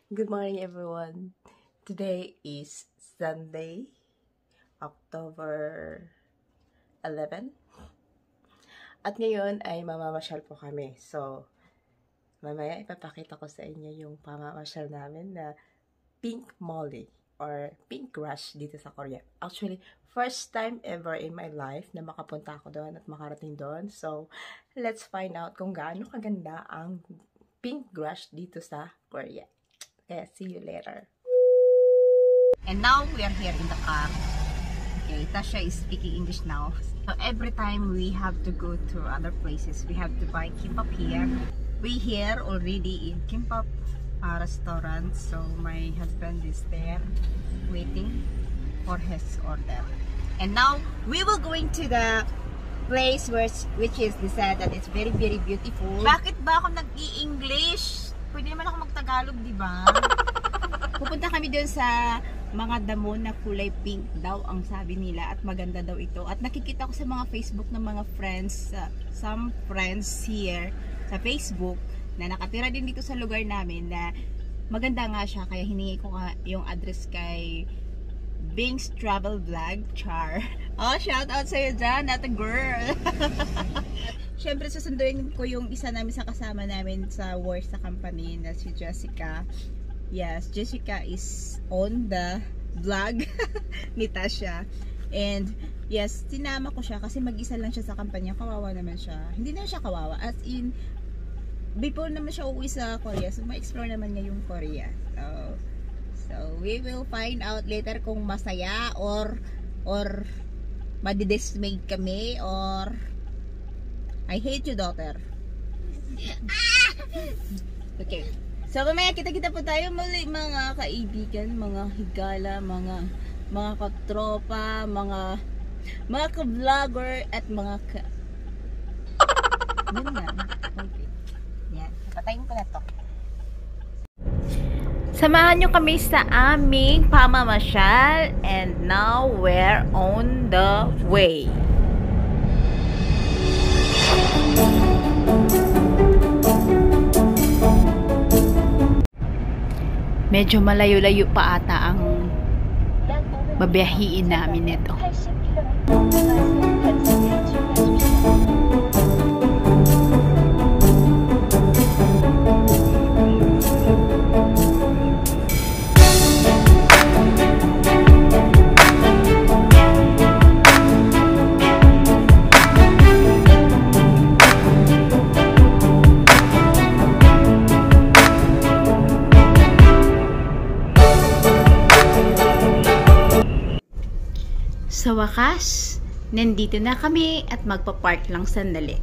Good morning, everyone. Today is Sunday, October 11. At ngayon ay mamamasyal po kami. So, mamaya ipapakita ko sa inyo yung pamamasyal namin na Pink Molly or Pink Rush dito sa Korea. Actually, first time ever in my life na makapunta ako doon at makarating doon. So, let's find out kung gaano kaganda ang Pink Rush dito sa Korea. Okay, see you later. And now we are here in the car. Okay, Tasha is speaking English now. So every time we have to go to other places, we have to buy kimbap here. We here already in kimbap restaurant. So my husband is there waiting for his order. And now we will going to the place which is decided that it's very beautiful. Bakit ba ako nag-i-English? Pwede naman ako mag-Tagalog, di ba? Pupunta kami doon sa mga damo na kulay pink daw ang sabi nila at maganda daw ito. At nakikita ko sa mga Facebook ng mga friends, some friends here sa Facebook na nakatira din dito sa lugar namin na maganda nga siya. Kaya hiningi ko yung address kay Bing's Travel Vlog, Char. Oh, shout out sa'yo dyan, not a girl. Siyempre, susunduin ko yung isa namin sa kasama namin sa work sa company na si Jessica. Yes, Jessica is on the vlog ni Tasha. And yes, tinama ko siya kasi mag-isa lang siya sa kampanya. Kawawa naman siya. Hindi na siya kawawa. As in, before naman siya uuwi sa Korea. So, ma-explore naman niya yung Korea. So, we will find out later kung masaya or madidismayed kami or I hate you, daughter. Okay. So, mamaya kita-kita po tayo muli mga kaibigan, mga higala, mga katropa, mga ka-vlogger at mga Yun nga. Okay. Yan. Patayin ko na to. Samahan nyo kami sa aming pamamasyal and now we're on the way. Medyo malayo-layo pa ata ang babiyahiin namin nito. Sa wakas, nandito na kami at magpa-park lang sandali.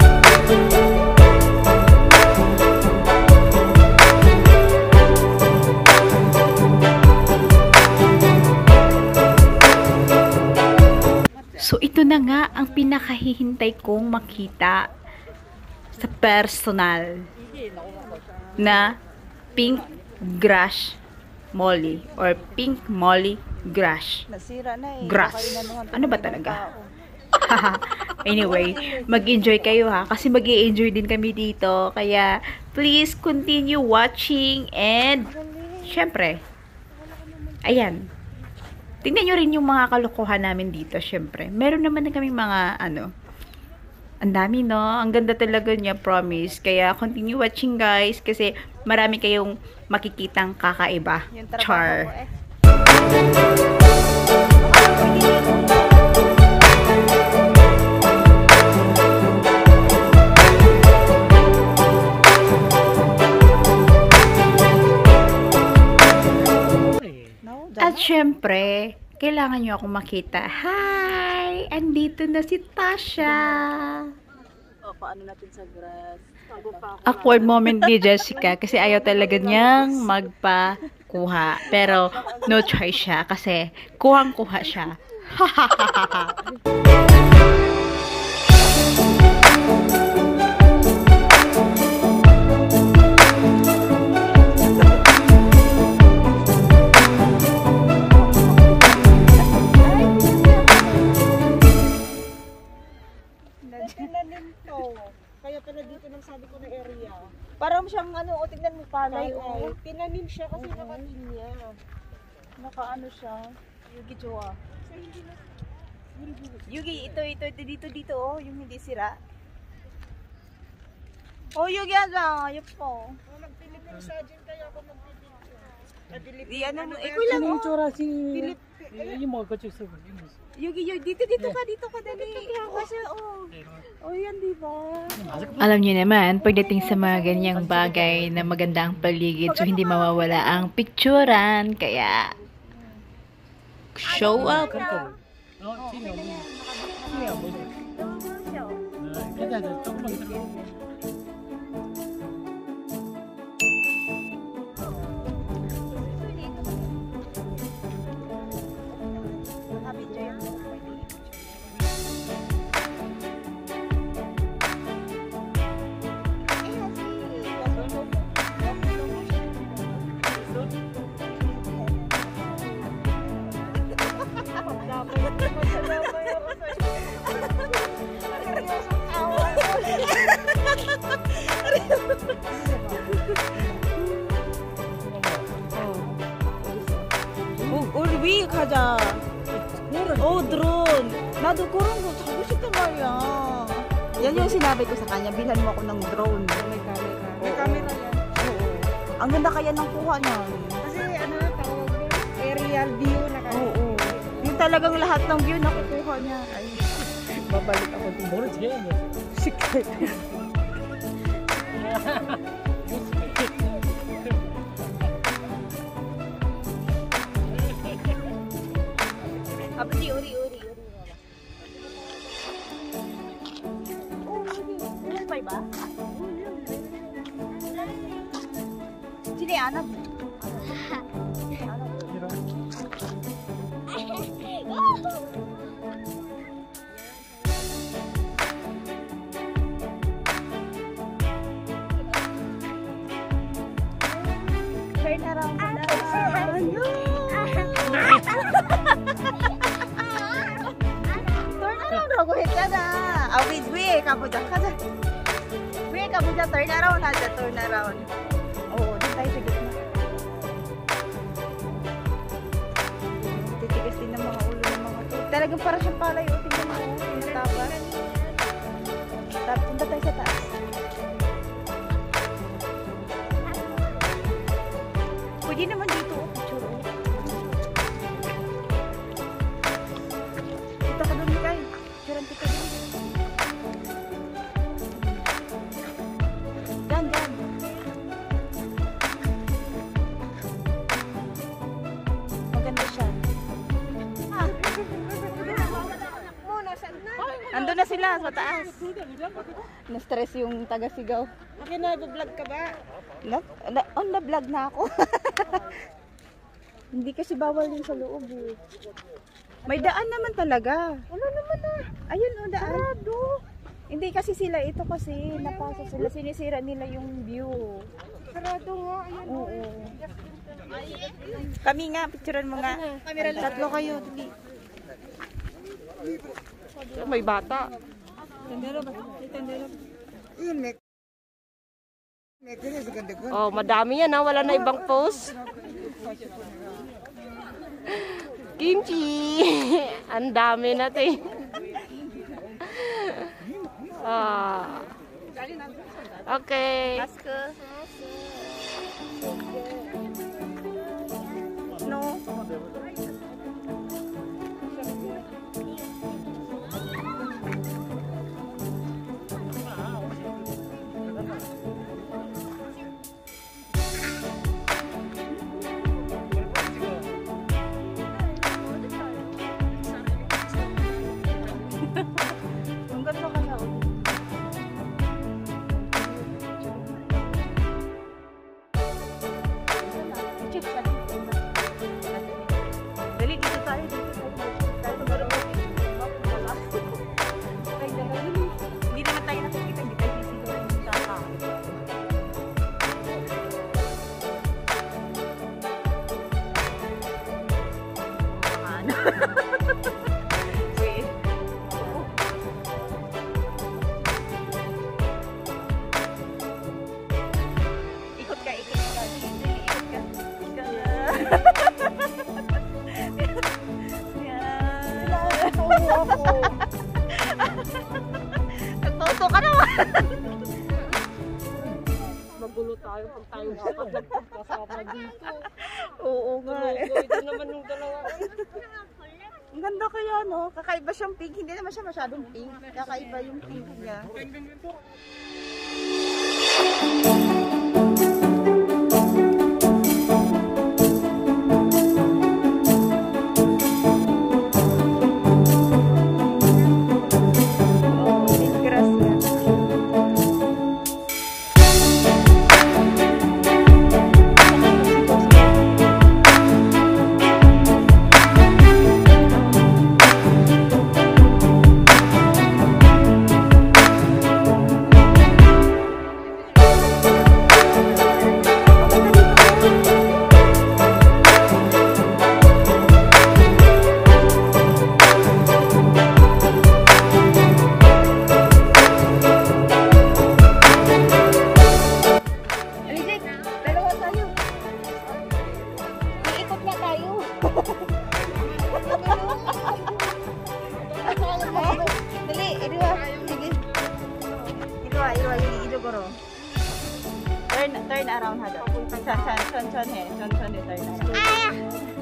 So ito na nga ang pinakahihintay kong makita sa personal na Pink Rush Molly or Pink Molly Grass. Nasira na eh. Grass. Ano ba talaga? Anyway, mag-enjoy kayo ha. Kasi mag-i-enjoy din kami dito. Kaya, please continue watching. And, syempre, ayan. Tingnan nyo rin yung mga kalokohan namin dito, syempre. Meron naman na kaming mga, ang dami, no? Ang ganda talaga niya, promise. Kaya, continue watching, guys. Kasi, marami kayong makikitang kakaiba. Char. At syempre, kailangan nyo akong makita. Hi! Andito na si Tasha! Paano natin sa grass? Awkward moment ni Jessica kasi ayaw talaga niyang magpakuha. Pero no choice siya kasi kuhang-kuha siya. Tinanim to. Kaya pala dito nang sabi ko na area. Parang siyang ano, o tingnan mo palay. Palay. Tinanim siya kasi nakalinya. Naka-ano siya. Yugi Chua. Yugi, ito, dito, oh. Yung hindi sira. Oh, Yugi, ano? Ayop po. Magpilit ng sajin kaya ako magpilit. Di, ano mo, ikaw lang, oh. Yung mga kachuk sa Yugi, dito ka, dali. Kasi, oh. Oh, yan, di ba? Alam niyo naman, pagdating sa mga ganyang bagay na maganda ang paligid, so hindi mawawala ang picturean, kaya show up. 우리 가자. 드론. 나도 그런 거 사고 싶단 말이야. Yan yung sinabi ko sa kanya, bilhan mo ako ng drone. May camera yan. Oo. Ang ganda kaya ng kuha niya. Kasi ano, tawag aerial view na kasi. Oo. Yung talagang lahat ng view nakukuha niya. Ay, babalik ako dito. Sikret. 아버지 우리 오 빨리 봐. 지리 안 와. Turn around na. 라고 했잖아. 아, 위에 가보자. 가자. 위에 가보자. turn around 하자. turn around. Oo, doon tayo sa gitna. Titigas din ng mga ulo ng mga to. Talagang parang siyang palay. O, tingnan mo. Tinatapas. Punta tayo sa taas. Pwede naman dito. Picture. Kita ka doon, Mikay. Picturean kita doon. Diyan. Maganda siya. Andun na sila sa taas. Na-stress yung taga-sigaw. Nag-vlog ka ba? Na-vlog na ako. Hindi kasi bawal yun sa loob eh. May daan naman talaga. Wala naman na. Ayun o, daan. Sarado. Hindi kasi sila, ito kasi, napasa sila, sinisira nila yung view. Sarado nga. Ayan. Oo. Kami nga, picturean mo nga. Tatlo kayo. Dali. May bata. Oh, madami yan ha. Wala na ibang post. Kimchi! Ang dami natin. Okay. No. Ang ganda ka na. Nagpauto ka naman. Magulo tayo pag tayo dapat nagkasama dito. Oo nga eh. Ito naman yung dalawa. Ang ganda kaya no? Kakaiba siyang pink. Hindi naman siya masyadong pink. Kakaiba yung pink niya. Turn around ha daw. Chon-chon turn around.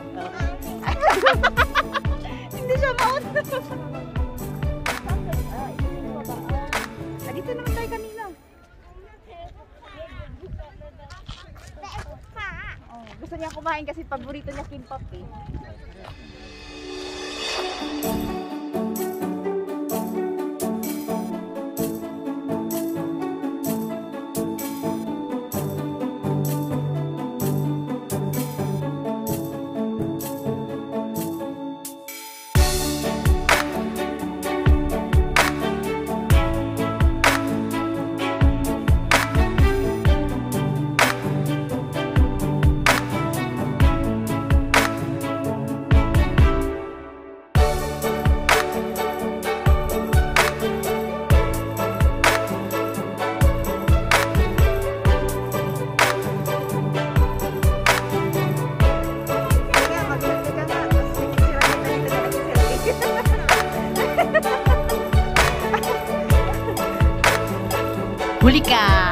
Hindi siya maot. Dito naman tayo kanina. Gusto niya kumain kasi paborito niya kimbap eh. Huli ka!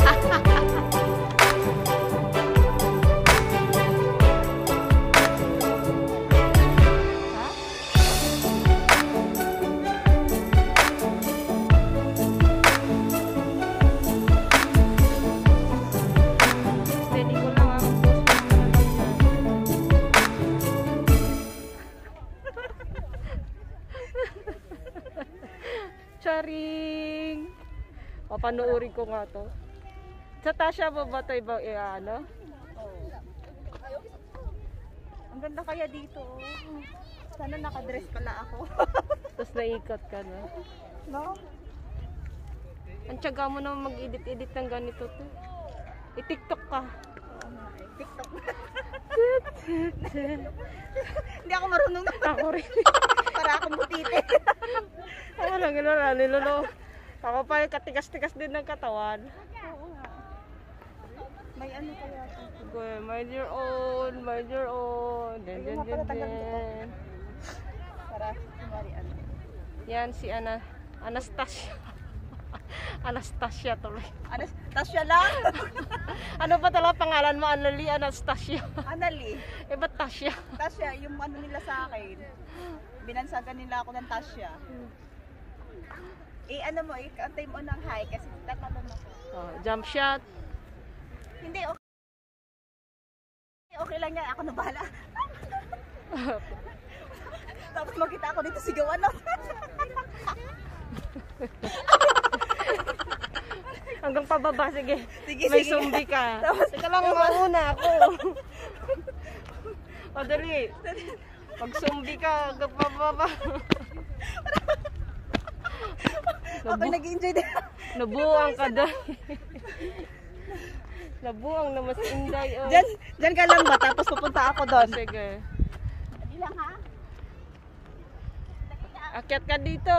Charing! Papanoorin ko nga to. Sa Tasha mo ba ito ibang ano? Ang ganda kaya dito. Sana nakadress pala ako. Tapos naikot ka na. No? Ang tiyaga mo naman mag-edit-edit ng ganito to. I-tiktok ka. TikTok. Hindi ako marunong na. Ako rin. Para akong butite. Ako lang nilolo. Ako pa katigas-tigas din ng katawan. Oo nga. May ano kaya ito? Okay, mind your own, mind your own. Den, den, den, den. Para kumari ano. Yan si Anastasia. Anastasia tuloy. Anastasia lang? Ano ba talaga pangalan mo? Anali, Anastasia. Anali. Eh ba't Tasya? Tasya, yung ano nila sa akin. Binansagan nila ako ng Tasya. Ano mo, antay mo ng high kasi tatalon ako. Oh, jump shot. Hindi, okay. Okay lang yan. Ako na bahala. Tapos makita ako dito sigawan ako. Hanggang pababa, sige. Sige, May sige. zombie ka. Tapos, Teka lang, mauna ako. O, dali. Pag zombie ka, hanggang pababa. ako nag-enjoy din. Nabuang ka doon. Nabuang na mas inday. Oh. Diyan ka lang ba? Tapos pupunta ako doon. Sige. Hindi lang ha? Akyat ka dito.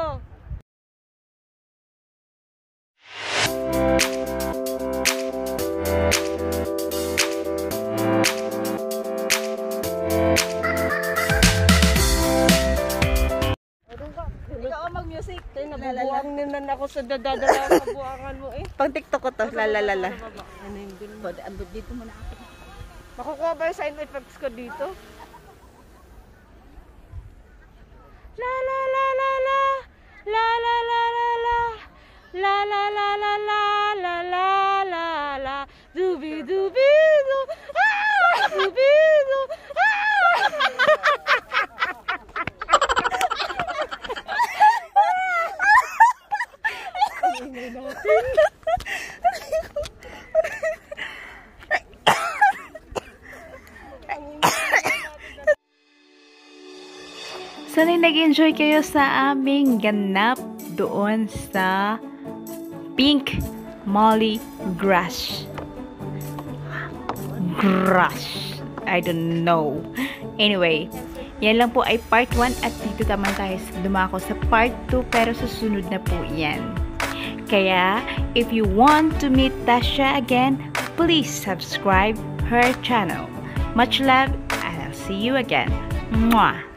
ako sa dadadala ang kabuangan mo eh. Pang TikTok ko to. Lalalala. Ano yung ganun? Dito muna ako. Makukuha ba yung sign effects ko dito? La la la la la. La la la la la. La la la la la la la la la. Dubi dubi du. Ah! Dubi du. Sana'y nag-enjoy kayo sa aming ganap doon sa Pink Molly Grass. I don't know. Anyway, yan lang po ay part 1 at dito naman tayo dumako sa part 2 pero susunod na po yan. Kaya, if you want to meet Tasha again, please subscribe her channel. Much love and I'll see you again. Mwah!